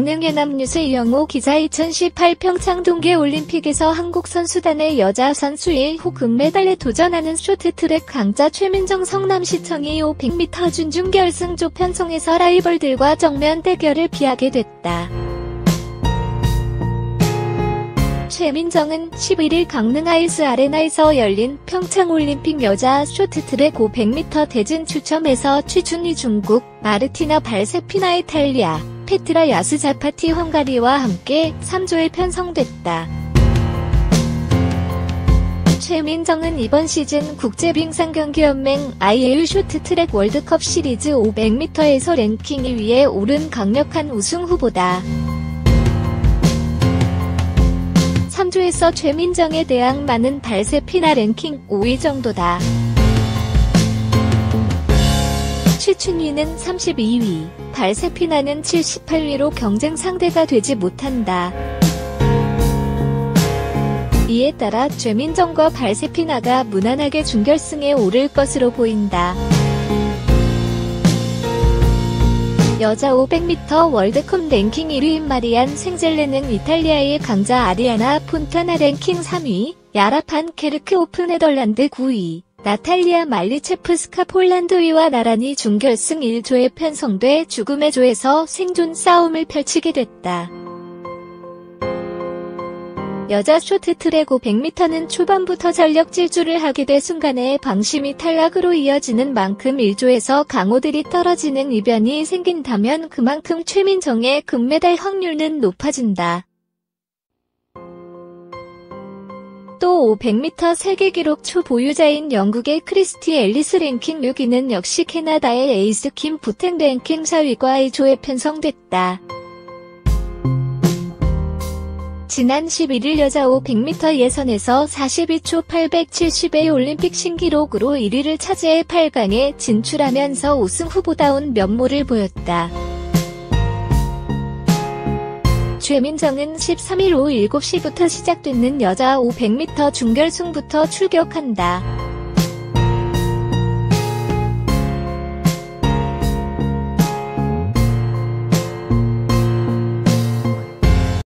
한국경영연합뉴스 이영호 기자 2018 평창 동계올림픽에서 한국 선수단의 여자 선수 1호 금메달에 도전하는 쇼트트랙 강자 최민정 성남시청이 500m 준중결승조 편성에서 라이벌들과 정면 대결을 피하게 됐다. 최민정은 11일 강릉 아이스 아레나에서 열린 평창올림픽 여자 쇼트트랙 500m 대진 추첨에서 취준이 중국, 마르티나 발세피나 이탈리아, 페트라 야스자파티 헝가리와 함께 3조에 편성됐다. 최민정은 이번 시즌 국제빙상경기연맹 IAU 쇼트트랙 월드컵 시리즈 500m에서 랭킹 2위에 오른 강력한 우승 후보다. 3조에서 최민정에 대항 많은 발세피나 랭킹 5위 정도다. 최춘위는 32위, 발세피나는 78위로 경쟁 상대가 되지 못한다. 이에 따라 최민정과 발세피나가 무난하게 준결승에 오를 것으로 보인다. 여자 500m 월드컵 랭킹 1위인 마리안 생젤레는 이탈리아의 강자 아리아나 폰타나 랭킹 3위, 야라 판 케르크 오프 네덜란드 9위, 나탈리아 말리체프스카 폴란드 위와 나란히 준결승 1조에 편성돼 죽음의 조에서 생존 싸움을 펼치게 됐다. 여자 쇼트트랙 500m는 초반부터 전력 질주를 하게 돼 순간에 방심이 탈락으로 이어지는 만큼 1조에서 강호들이 떨어지는 이변이 생긴다면 그만큼 최민정의 금메달 확률은 높아진다. 또 500m 세계기록 초보유자인 영국의 크리스티 앨리스 랭킹 6위는 역시 캐나다의 에이스 킴 부텐 랭킹 4위과 2조에 편성됐다. 지난 11일 여자 500m 예선에서 42초 870의 올림픽 신기록으로 1위를 차지해 8강에 진출하면서 우승 후보다운 면모를 보였다. 최민정은 13일 오후 7시부터 시작되는 여자 500m 준결승부터 출격한다.